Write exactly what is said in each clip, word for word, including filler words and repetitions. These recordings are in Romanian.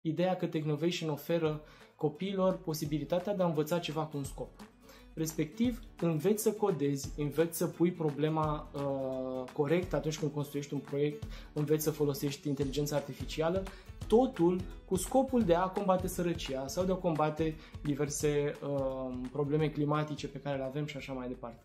Ideea că Technovation oferă copiilor posibilitatea de a învăța ceva cu un scop. Respectiv, înveți să codezi, înveți să pui problema uh, corect atunci când construiești un proiect, înveți să folosești inteligența artificială, totul cu scopul de a combate sărăcia sau de a combate diverse uh, probleme climatice pe care le avem și așa mai departe.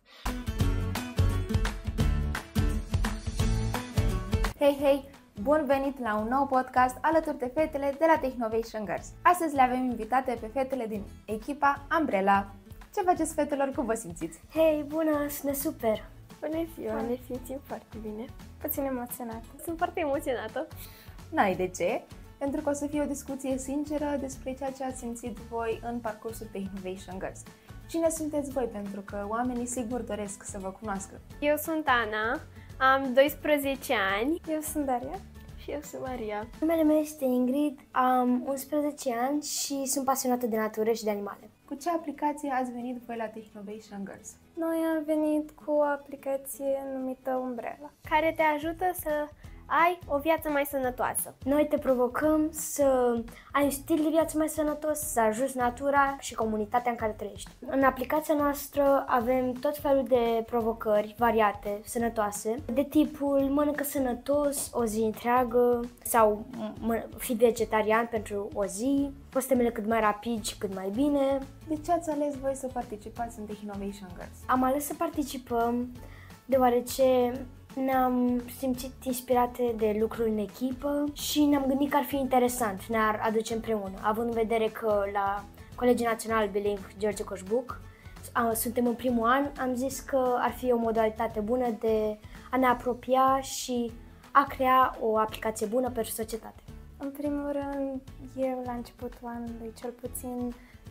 Hei, hei! Bun venit la un nou podcast alături de fetele de la Technovation Girls. Astăzi le avem invitate pe fetele din echipa Umbrella. Ce faceți, fetelor? Cum vă simțiți? Hei, bună! Sună super! Bună ziua! Ne simțim foarte bine. Puțin emoționată. Sunt foarte emoționată. N-ai de ce, pentru că o să fie o discuție sinceră despre ceea ce ați simțit voi în parcursul Technovation Girls. Cine sunteți voi? Pentru că oamenii sigur doresc să vă cunoască. Eu sunt Ana, am doisprezece ani. Eu sunt Daria. Și eu sunt Maria. Numele meu este Ingrid, am unsprezece ani și sunt pasionată de natură și de animale. Cu ce aplicație ați venit voi la Technovation Girls? Noi am venit cu o aplicație numită Umbrella, care te ajută să ai o viață mai sănătoasă. Noi te provocăm să ai un stil de viață mai sănătos, să ajuți natura și comunitatea în care trăiești. În aplicația noastră avem tot felul de provocări variate, sănătoase, de tipul mănâncă sănătos o zi întreagă sau fi vegetarian pentru o zi, poți temele cât mai rapid și cât mai bine. De ce ați ales voi să participați în Technovation Girls? Am ales să participăm deoarece ne-am simțit inspirate de lucruri în echipă și ne-am gândit că ar fi interesant, ne-ar aduce împreună, având în vedere că la Colegiul Național Bilingv George Coșbuc suntem în primul an, am zis că ar fi o modalitate bună de a ne apropia și a crea o aplicație bună pentru societate. În primul rând, eu la începutul anului, cel puțin,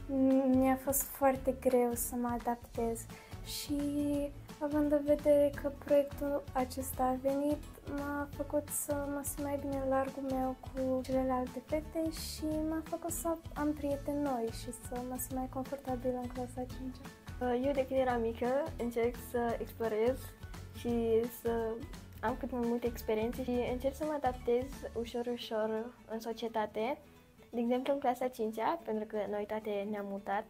mi-a fost foarte greu să mă adaptez și având în vedere că proiectul acesta a venit, m-a făcut să mă simt mai bine în largul meu cu celelalte fete și m-a făcut să am prieteni noi și să mă simt mai confortabil în clasa a cincea. Eu de când eram mică încerc să explorez și să am cât mai multe experiențe și încerc să mă adaptez ușor, ușor în societate. De exemplu, în clasa a cincea, pentru că noi toate ne-am mutat,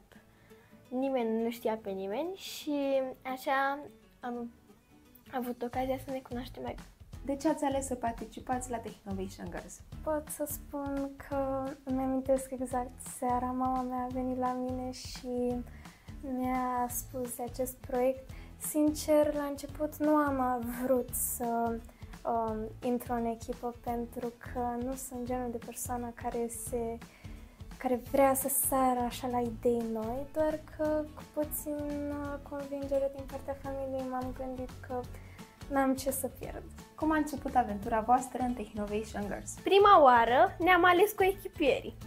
nimeni nu știa pe nimeni și așa am avut ocazia să ne cunoaștem mai bine. De ce ați ales să participați la Technovation Girls? Pot să spun că îmi amintesc exact seara, mama mea a venit la mine și mi-a spus de acest proiect. Sincer, la început nu am vrut să um, intru în echipă pentru că nu sunt genul de persoană care se care vrea să sară așa la idei noi, doar că cu puțin convingere din partea familiei m-am gândit că n-am ce să pierd. Cum a început aventura voastră în Technovation Girls? Prima oară ne-am ales cu echipierii.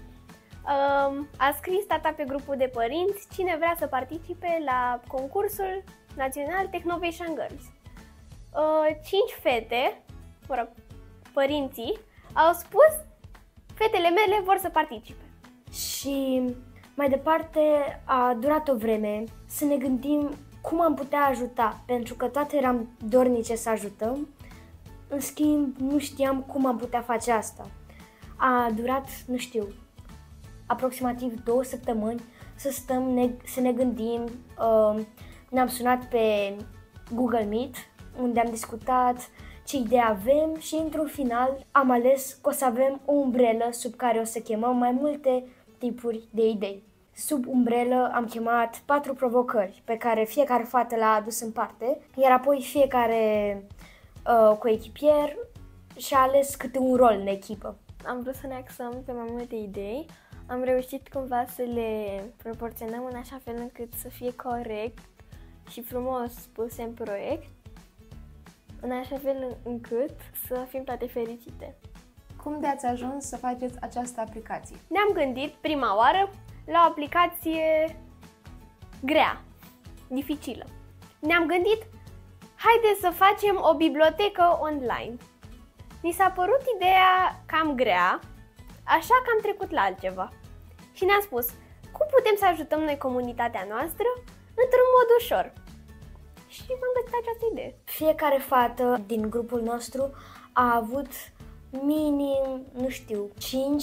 A scris tata pe grupul de părinți cine vrea să participe la concursul național Technovation Girls. Cinci fete, mă rog, părinții, au spus fetele mele vor să participe. Și mai departe a durat o vreme să ne gândim cum am putea ajuta, pentru că toate eram dornice să ajutăm, în schimb nu știam cum am putea face asta. A durat, nu știu, aproximativ două săptămâni să stăm, ne, să ne gândim, uh, ne-am sunat pe Google Meet, unde am discutat ce idei avem și într-un final am ales că o să avem o umbrelă sub care o să chemăm mai multe tipuri de idei. Sub umbrelă am chemat patru provocări pe care fiecare fată le-a adus în parte, iar apoi fiecare uh, coechipier și-a ales câte un rol în echipă. Am vrut să ne axăm pe mai multe idei, am reușit cumva să le proporționăm în așa fel încât să fie corect și frumos puse în proiect, în așa fel încât să fim toate fericite. Cum de ați ajuns să faceți această aplicație? Ne-am gândit prima oară la o aplicație grea, dificilă. Ne-am gândit, haideți să facem o bibliotecă online. Ni s-a părut ideea cam grea, așa că am trecut la altceva. Și ne-am spus, cum putem să ajutăm noi comunitatea noastră într-un mod ușor? Și m-am găsit această idee. Fiecare fată din grupul nostru a avut minim, nu știu, cinci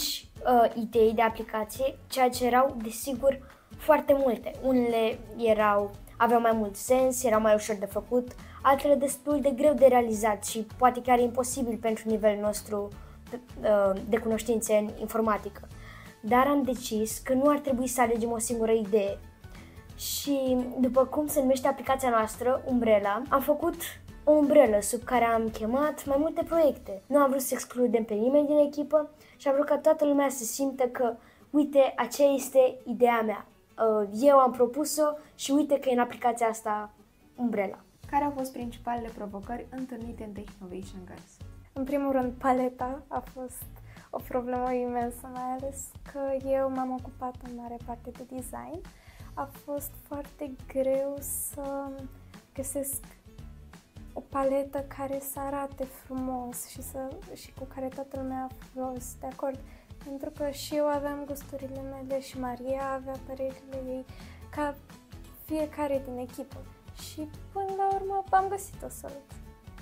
uh, idei de aplicație, ceea ce erau, desigur, foarte multe. Unele erau, aveau mai mult sens, erau mai ușor de făcut, altele destul de greu de realizat și poate chiar imposibil pentru nivelul nostru uh, de cunoștințe în informatică. Dar am decis că nu ar trebui să alegem o singură idee. Și după cum se numește aplicația noastră, Umbrella, am făcut o umbrelă sub care am chemat mai multe proiecte. Nu am vrut să excludem pe nimeni din echipă și am vrut ca toată lumea să simtă că, uite, aceea este ideea mea. Eu am propus-o și uite că e în aplicația asta Umbrella. Care au fost principalele provocări întâlnite în Technovation Girls? În primul rând, paleta a fost o problemă imensă, mai ales că eu m-am ocupat în mare parte de design. A fost foarte greu să găsesc o paletă care să arate frumos și, să, și cu care toată lumea a fost de acord. Pentru că și eu aveam gusturile mele și Maria avea părerile ei, ca fiecare din echipă. Și până la urmă am găsit o soluție.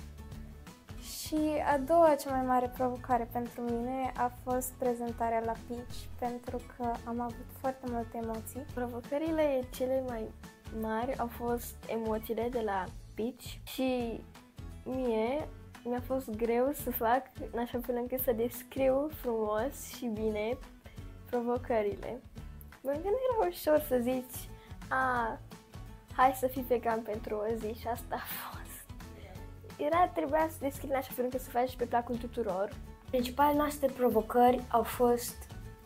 Și a doua cea mai mare provocare pentru mine a fost prezentarea la pitch, pentru că am avut foarte multe emoții. Provocările cele mai mari au fost emoțiile de la pitch și mie mi-a fost greu să fac în așa fel încât să descriu frumos și bine provocările. Pentru că nu era ușor să zici, a, hai să fii vegan pentru o zi și asta a fost. Era, trebuia să descrii în așa fel încât să faci pe placul tuturor. Principalele noastre provocări au fost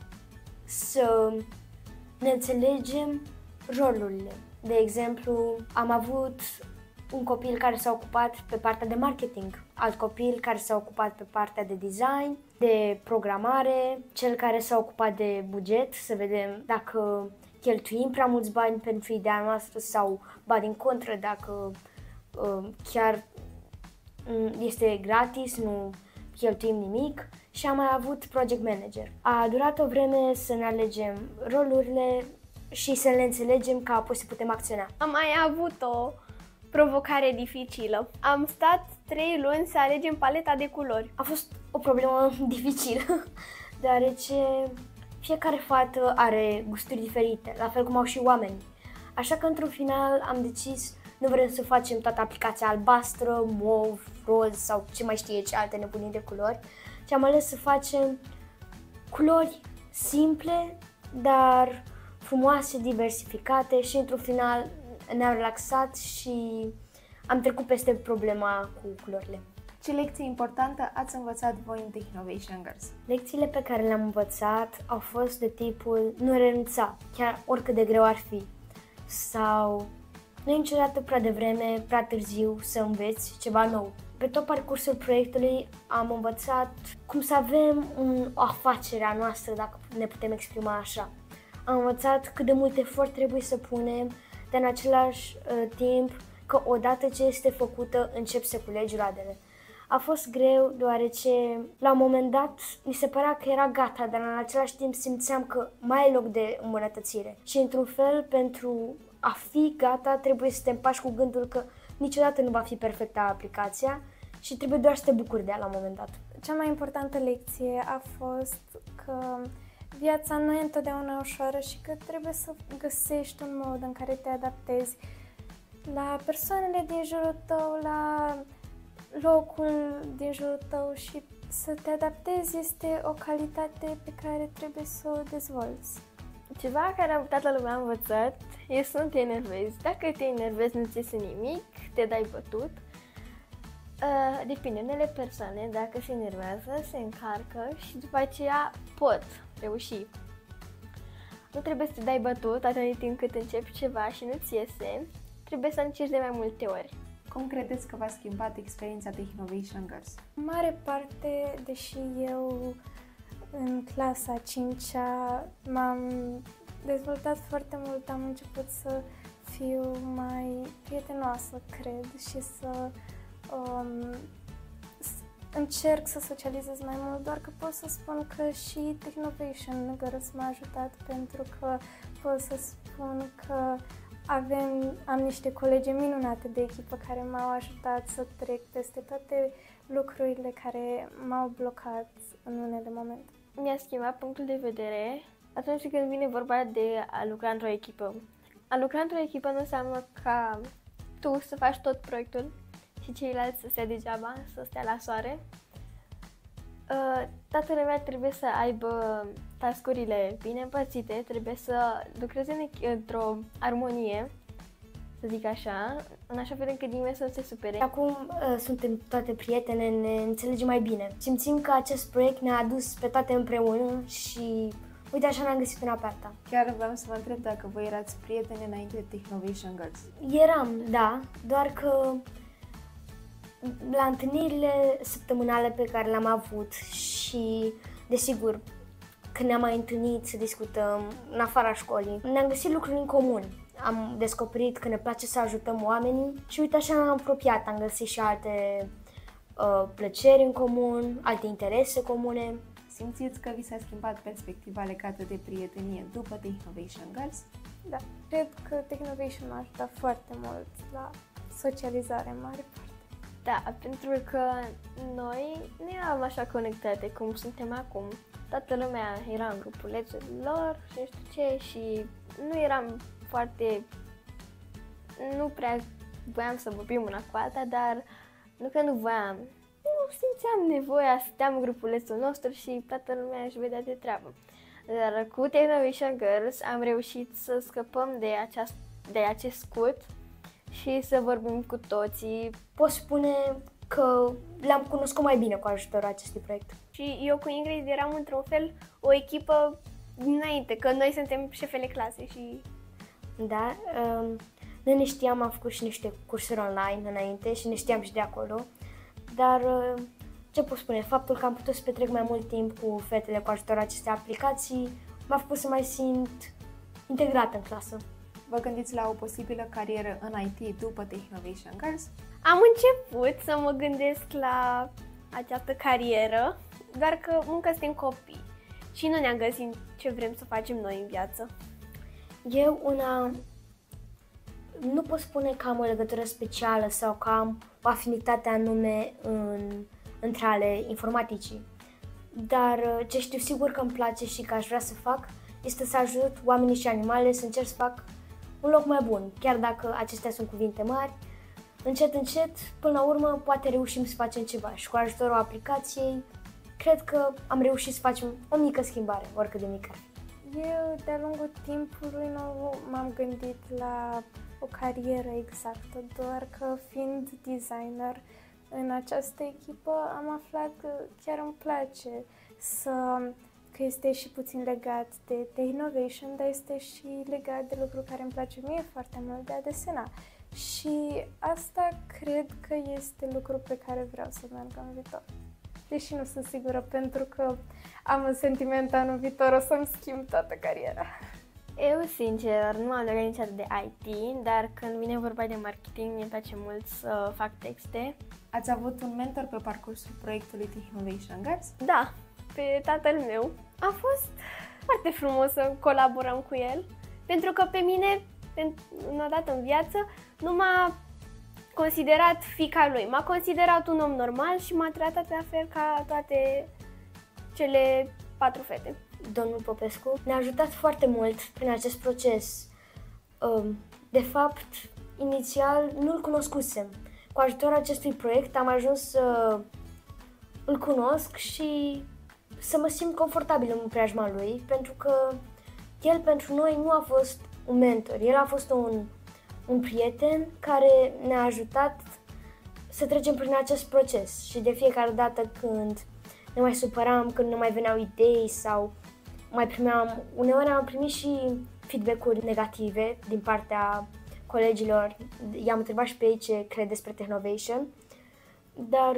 să ne înțelegem rolurile. De exemplu, am avut un copil care s-a ocupat pe partea de marketing, alt copil care s-a ocupat pe partea de design, de programare, cel care s-a ocupat de buget, să vedem dacă cheltuim prea mulți bani pentru ideea noastră sau, ba din contră, dacă uh, chiar este gratis, nu cheltuim nimic. Și am mai avut project manager. A durat o vreme să ne alegem rolurile și să le înțelegem ca apoi să putem acționa. Am mai avut o provocare dificilă. Am stat trei luni să alegem paleta de culori. A fost o problemă dificilă, deoarece fiecare fată are gusturi diferite, la fel cum au și oamenii. Așa că într-un final am decis, nu vrem să facem toată aplicația albastră, mov, roz sau ce mai știe ce alte nebunii de culori, ci am ales să facem culori simple, dar frumoase, diversificate și într-un final ne-am relaxat și am trecut peste problema cu culorile. Ce lecție importantă ați învățat voi în Technovation Girls? Lecțiile pe care le-am învățat au fost de tipul nu renunța, chiar oricât de greu ar fi, sau nu e niciodată prea devreme, prea târziu să înveți ceva nou. Pe tot parcursul proiectului am învățat cum să avem un, o afacere a noastră, dacă ne putem exprima așa. Am învățat cât de mult efort trebuie să punem, dar în același uh, timp că odată ce este făcută încep să culegi roadele. A fost greu deoarece la un moment dat mi se părea că era gata, dar în același timp simțeam că mai e loc de îmbunătățire. Și într-un fel, pentru a fi gata, trebuie să te împaci cu gândul că niciodată nu va fi perfectă aplicația și trebuie doar să te bucuri de ea la un moment dat. Cea mai importantă lecție a fost că viața nu e întotdeauna ușoară și că trebuie să găsești un mod în care te adaptezi la persoanele din jurul tău, la locul din jurul tău și să te adaptezi este o calitate pe care trebuie să o dezvolți. Ceva care toată lumea a învățat e să nu te enervezi. Dacă te enervezi, nu ți iese nimic, te dai bătut. Uh, depinde, unele persoane, dacă se enervează, se încarcă și după aceea pot reuși. Nu trebuie să te dai bătut atât timp cât începi ceva și nu-ți iese, trebuie să încerci de mai multe ori. Cum credeți că v-a schimbat experiența Technovation Girls? În mare parte, deși eu în clasa a cincea m-am dezvoltat foarte mult, am început să fiu mai prietenoasă, cred, și să um, încerc să socializez mai mult, doar că pot să spun că și Technovation Girls m-a ajutat, pentru că pot să spun că avem, am niște colegi minunate de echipă care m-au ajutat să trec peste toate lucrurile care m-au blocat în unele momente. mi-a schimbat punctul de vedere atunci când vine vorba de a lucra într-o echipă. A lucra într-o echipă nu înseamnă ca tu să faci tot proiectul și ceilalți să stea degeaba, să stea la soare. Toată lumea trebuie să aibă task-urile bine împărțite, trebuie să lucreze într-o armonie, să zic așa, în așa fel încât nimeni să nu se supere. Acum uh, suntem toate prietene, ne înțelegem mai bine. Simțim că acest proiect ne-a adus pe toate împreună și uite așa ne-am găsit una pe alta. Chiar vreau să vă întreb dacă voi erați prietene înainte de Technovation Girls. Eram, da, doar că la întâlnirile săptămânale pe care le-am avut și, desigur, când ne-am mai întâlnit să discutăm în afara școlii, ne-am găsit lucruri în comun. Am descoperit că ne place să ajutăm oamenii și uite așa ne-am apropiat, am găsit și alte uh, plăceri în comun, alte interese comune. Simțiți că vi s-a schimbat perspectiva legată de prietenie după Technovation Girls? Da, cred că Technovation m-a ajutat foarte mult la socializare în mare parte. Da, pentru că noi nu eram așa conectate cum suntem acum. Toată lumea era în grupulețul lor și nu știu ce și nu eram foarte... Nu prea voiam să vorbim una cu alta, dar nu că nu voiam. Nu simțeam nevoia, stăteam în grupulețul nostru și toată lumea își vedea de treabă. Dar cu Technovation Girls am reușit să scăpăm de, aceast, de acest scut și să vorbim cu toții. Pot spune că le-am cunoscut mai bine cu ajutorul acestui proiect. Și eu cu Ingrid eram într-un fel o echipă dinainte, că noi suntem șefele clase și... Da, um, noi ne știam, am făcut și niște cursuri online înainte și ne știam și de acolo, dar uh, ce pot spune, faptul că am putut să petrec mai mult timp cu fetele cu ajutorul acestei aplicații m-a făcut să mai simt integrată în clasă. Vă gândiți la o posibilă carieră în I T după Technovation Girls? Am început să mă gândesc la această carieră, doar că încă suntem copii și nu ne-am găsit ce vrem să facem noi în viață. Eu una nu pot spune că am o legătură specială sau că am o afinitate anume în, între ale informaticii, dar ce știu sigur că îmi place și că aș vrea să fac este să ajut oamenii și animalele să încerc să fac un loc mai bun, chiar dacă acestea sunt cuvinte mari. Încet, încet, până la urmă, poate reușim să facem ceva și cu ajutorul aplicației, cred că am reușit să facem o mică schimbare, oricât de mică. Eu, de-a lungul timpului, nu m-am gândit la o carieră exactă, doar că fiind designer în această echipă am aflat că chiar îmi place să... că este și puțin legat de Technovation, dar este și legat de lucruri care îmi place mie foarte mult, de a desena. Și asta cred că este lucru pe care vreau să merg în viitor. Deși nu sunt sigură, pentru că am un sentiment anul viitor o să-mi schimb toată cariera. Eu, sincer, nu am legat niciodată de I T, dar când vine vorba de marketing, mi-e place mult să fac texte. Ați avut un mentor pe parcursul proiectului Technovation Girls? Da, pe tatăl meu. A fost foarte frumos să colaborăm cu el, pentru că pe mine, odată în viață, nu m-a considerat fiica lui. M-a considerat un om normal și m-a tratat la fel ca toate cele patru fete. Domnul Popescu ne-a ajutat foarte mult prin acest proces. De fapt, inițial nu-l cunoscusem. Cu ajutorul acestui proiect am ajuns să îl cunosc și să mă simt confortabil în preajma lui, pentru că el pentru noi nu a fost un mentor, el a fost un, un prieten care ne-a ajutat să trecem prin acest proces și de fiecare dată când ne mai supăram, când nu mai veneau idei sau mai primeam, uneori am primit și feedback-uri negative din partea colegilor, i-am întrebat și pe ei ce cred despre Technovation, dar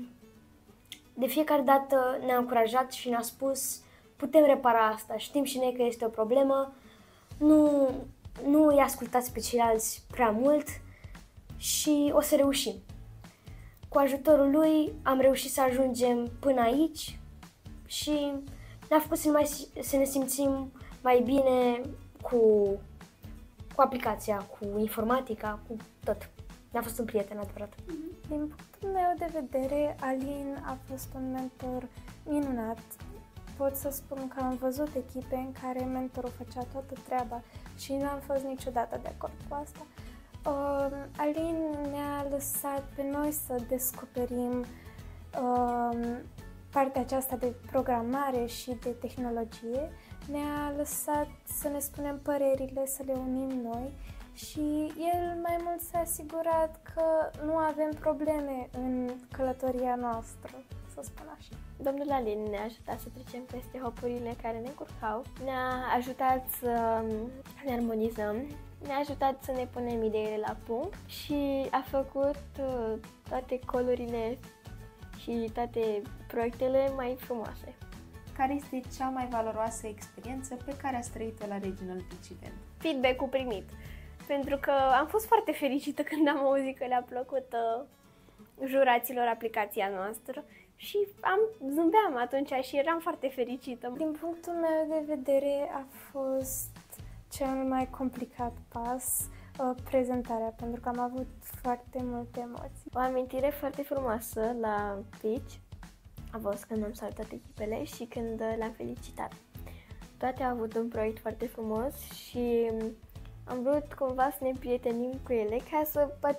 de fiecare dată ne-a încurajat și ne-a spus putem repara asta, știm și noi că este o problemă, nu, nu îi ascultați pe ceilalți prea mult și o să reușim. Cu ajutorul lui am reușit să ajungem până aici și ne-a făcut să ne, mai, să ne simțim mai bine cu, cu aplicația, cu informatica, cu tot. Ne-a fost un prieten adevărat. Din punctul meu de vedere, Alin a fost un mentor minunat. pot să spun că am văzut echipe în care mentorul făcea toată treaba și nu am fost niciodată de acord cu asta. Uh, Alin ne-a lăsat pe noi să descoperim uh, partea aceasta de programare și de tehnologie, ne-a lăsat să ne spunem părerile, să le unim noi și el mai mult s-a asigurat că nu avem probleme în călătoria noastră, să spun așa. Domnul Alin ne-a ajutat să trecem peste hopurile care ne încurcau, ne-a ajutat să ne armonizăm, ne-a ajutat să ne punem ideile la punct și a făcut toate colurile și toate proiectele mai frumoase. Care este cea mai valoroasă experiență pe care ați trăit-o la Regional Pitch Event? Feedback-ul primit, pentru că am fost foarte fericită când am auzit că le-a plăcut uh, juraților aplicația noastră și am zâmbeam atunci și eram foarte fericită. Din punctul meu de vedere a fost cel mai complicat pas, uh, prezentarea, pentru că am avut foarte multe emoții. O amintire foarte frumoasă la pitch a fost când am salutat echipele și când le-am felicitat. Toate au avut un proiect foarte frumos și am vrut cumva să ne prietenim cu ele ca să poate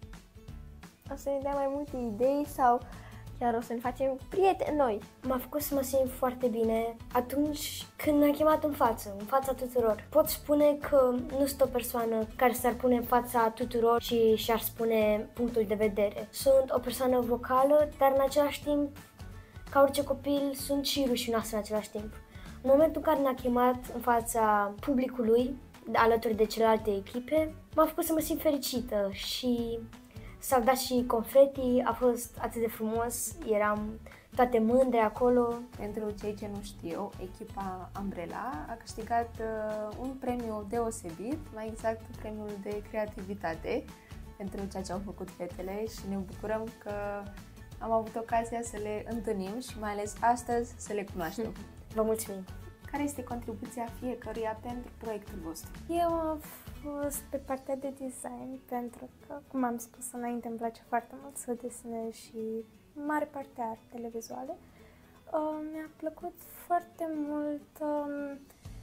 o să ne dea mai multe idei sau chiar o să ne facem prieteni noi. M-a făcut să mă simt foarte bine atunci când ne-a chemat în față, în fața tuturor. Pot spune că nu sunt o persoană care s-ar pune în fața tuturor și și-ar spune punctul de vedere. Sunt o persoană vocală, dar în același timp, ca orice copil, sunt și rușinoasă în același timp. În momentul în care ne-a chemat în fața publicului, alături de celelalte echipe, m-a făcut să mă simt fericită și s-au dat și confeti, a fost atât de frumos, eram toate mândre acolo. Pentru cei ce nu știu, echipa Umbrella a câștigat uh, un premiu deosebit, mai exact premiul de creativitate pentru ceea ce au făcut fetele și ne bucurăm că am avut ocazia să le întâlnim și mai ales astăzi să le cunoaștem. Vă mulțumim! Care este contribuția fiecăruia pentru proiectul vostru? Eu am fost pe partea de design pentru că, cum am spus înainte, îmi place foarte mult să desenez și mare parte artele vizuale. Uh, mi-a plăcut foarte mult um,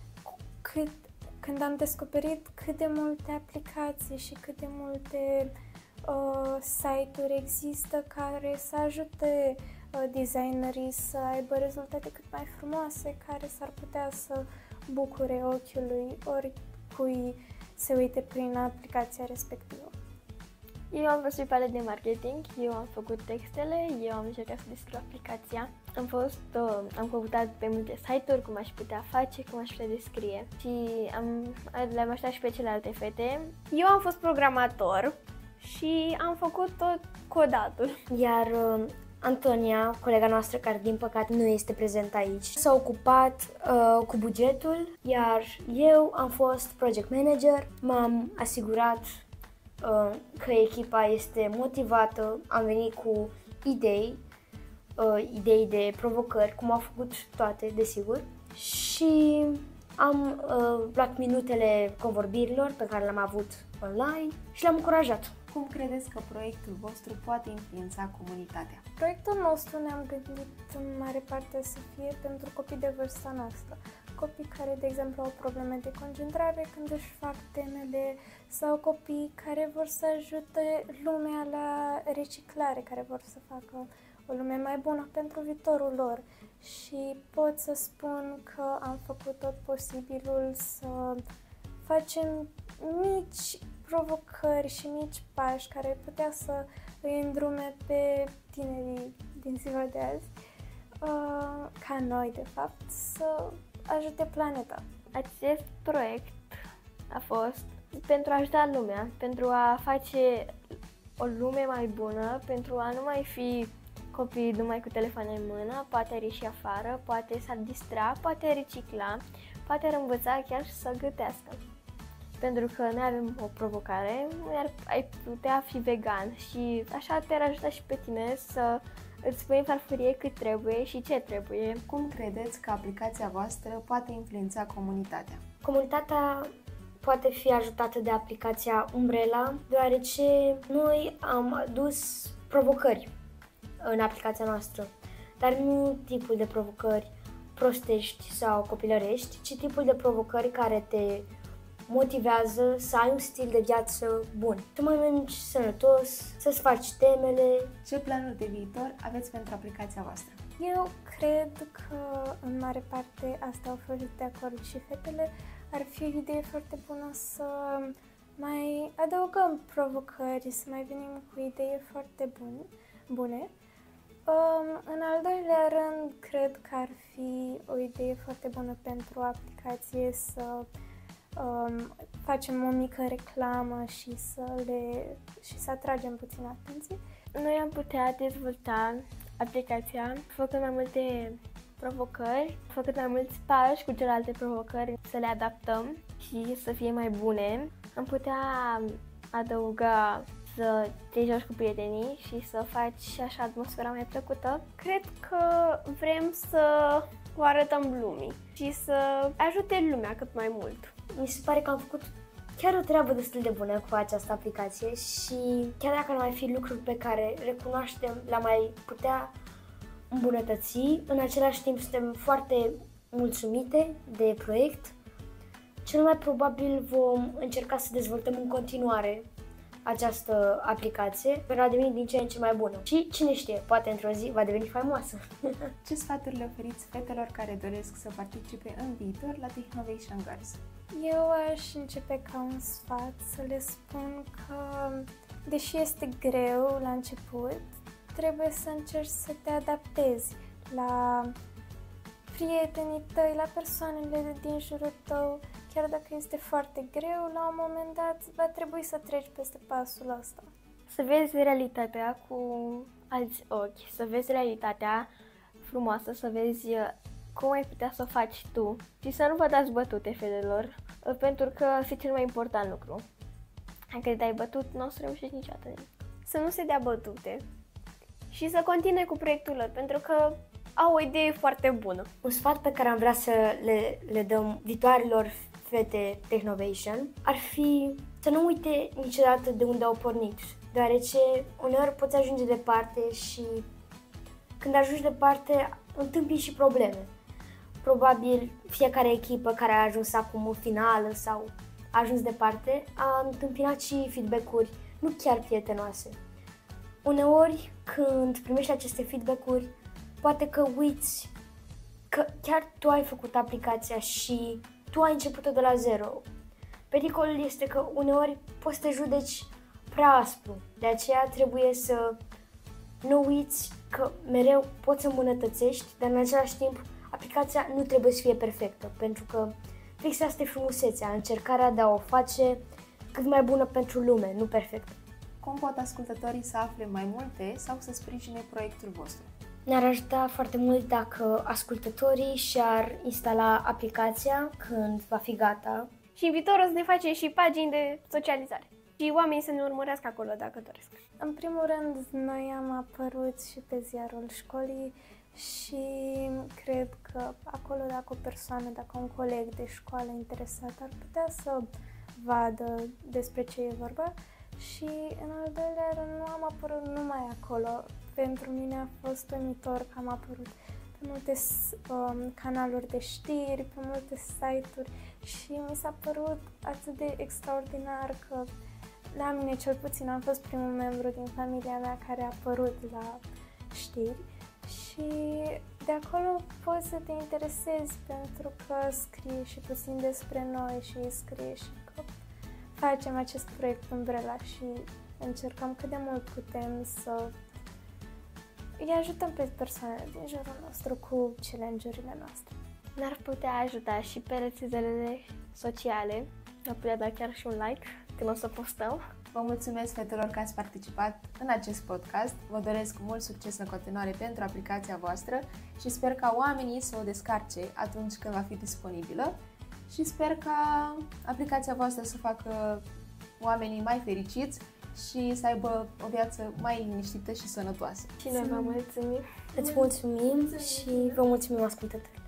cât, când am descoperit cât de multe aplicații și cât de multe uh, site-uri există care să ajute designerii să aibă rezultate cât mai frumoase, care s-ar putea să bucure ochiului oricui se uite prin aplicația respectivă. Eu am fost pe partea de marketing, eu am făcut textele, eu am încercat să descriu aplicația. Am fost, uh, am căutat pe multe site-uri cum aș putea face, cum aș putea descrie și am, le-am așteptat și pe celelalte fete. Eu am fost programator și am făcut tot codatul. Iar uh, Antonia, colega noastră care din păcate nu este prezentă aici, s-a ocupat uh, cu bugetul, iar eu am fost project manager, m-am asigurat uh, că echipa este motivată, am venit cu idei, uh, idei de provocări, cum au făcut toate, desigur, și am uh, luat minutele convorbirilor pe care le-am avut online și le-am încurajat. Cum credeți că proiectul vostru poate influența comunitatea? Proiectul nostru ne-am gândit în mare parte să fie pentru copii de vârsta noastră. Copii care, de exemplu, au probleme de concentrare când își fac temele sau copii care vor să ajute lumea la reciclare, care vor să facă o lume mai bună pentru viitorul lor. Și pot să spun că am făcut tot posibilul să facem mici provocări și mici pași care putea să îi îndrume pe tinerii din ziua de azi, uh, ca noi de fapt, să ajute planeta. Acest proiect a fost pentru a ajuta lumea, pentru a face o lume mai bună, pentru a nu mai fi copii numai cu telefoane în mână, poate ar ieși afară, poate s-ar distra, poate recicla, poate ar învăța chiar și să gătească. Pentru că noi avem o provocare, ar, ai putea fi vegan și așa te-ar ajuta și pe tine să îți pui în farfurie cât trebuie și ce trebuie. Cum credeți că aplicația voastră poate influența comunitatea? Comunitatea poate fi ajutată de aplicația Umbrella, deoarece noi am adus provocări în aplicația noastră, dar nu tipul de provocări prostești sau copilărești, ci tipul de provocări care te motivează să ai un stil de viață bun. Să mai mănânci sănătos, să-ți faci temele. Ce planuri de viitor aveți pentru aplicația voastră? Eu cred că în mare parte asta au fost de acord și fetele. Ar fi o idee foarte bună să mai adăugăm provocări, să mai venim cu idei foarte bune. bune. Um, în al doilea rând, cred că ar fi o idee foarte bună pentru o aplicație să um, facem o mică reclamă și să, le, și să atragem puțin atenție. Noi am putea dezvolta aplicația făcând mai multe provocări, făcând mai mulți pași cu celelalte provocări, să le adaptăm și să fie mai bune. Am putea adăuga să te joci cu prietenii și să faci și așa atmosfera mai plăcută. Cred că vrem să o arătăm lumii și să ajute lumea cât mai mult. Mi se pare că am făcut chiar o treabă destul de bună cu această aplicație și chiar dacă ar mai fi lucruri pe care recunoaștem, le-am mai putea îmbunătăți, în același timp suntem foarte mulțumite de proiect. Cel mai probabil vom încerca să dezvoltăm în continuare această aplicație pentru a deveni din ce în ce mai bună. Și cine știe, poate într-o zi va deveni faimoasă. Ce sfaturi le oferiți fetelor care doresc să participe în viitor la Technovation Girls? Eu aș începe ca un sfat să le spun că, deși este greu la început, trebuie să încerci să te adaptezi la prietenii tăi, la persoanele din jurul tău. Chiar dacă este foarte greu, la un moment dat va trebui să treci peste pasul ăsta. Să vezi realitatea cu alți ochi, să vezi realitatea frumoasă, să vezi cum ai putea să o faci tu și să nu vă dați bătute, fetelor, pentru că este cel mai important lucru. Dacă te dai bătut, nu o să reușești niciodată nimic. Să nu se dea bătute și să continue cu proiectul lor, pentru că au o idee foarte bună. Un sfat pe care am vrea să le, le dăm viitoarelor fete Technovation ar fi să nu uite niciodată de unde au pornit, deoarece uneori poți ajunge departe și când ajungi departe întâmpini și probleme. Probabil fiecare echipă care a ajuns acum în finală sau a ajuns departe a întâmpinat și feedback-uri nu chiar prietenoase. Uneori când primești aceste feedback-uri, poate că uiți că chiar tu ai făcut aplicația și tu ai început-o de la zero. Pericolul este că uneori poți să te judeci prea aspru, de aceea trebuie să nu uiți că mereu poți să îmbunătățești, dar în același timp aplicația nu trebuie să fie perfectă, pentru că fix asta e frumusețea, încercarea de a o face cât mai bună pentru lume, nu perfectă. Cum pot ascultătorii să afle mai multe sau să sprijine proiectul vostru? Ne-ar ajuta foarte mult dacă ascultătorii și-ar instala aplicația când va fi gata. Și în viitor o să ne facem și pagini de socializare și oamenii să ne urmărească acolo dacă doresc. În primul rând, noi am apărut și pe ziarul școlii și cred că acolo dacă o persoană, dacă un coleg de școală interesat ar putea să vadă despre ce e vorba. Și în al doilea rând, nu am apărut numai acolo. Pentru mine a fost uimitor că am apărut pe multe um, canaluri de știri, pe multe site-uri și mi s-a părut atât de extraordinar că la mine cel puțin am fost primul membru din familia mea care a apărut la știri și de acolo poți să te interesezi pentru că scrie și puțin despre noi și scrie și că facem acest proiect Umbrella și încercăm cât de mult putem să îi ajutăm pe persoanele din jurul nostru cu challenge-urile noastre. Ne-ar putea ajuta și pe rețelele sociale, ne-ar putea da chiar și un like când o să postăm. Vă mulțumesc, fetelor, că ați participat în acest podcast. Vă doresc mult succes în continuare pentru aplicația voastră și sper ca oamenii să o descarce atunci când va fi disponibilă și sper ca aplicația voastră să facă oamenii mai fericiți și să aibă o viață mai liniștită și sănătoasă. Și noi vă mulțumim! Îți mulțumim și vă mulțumim, ascultători!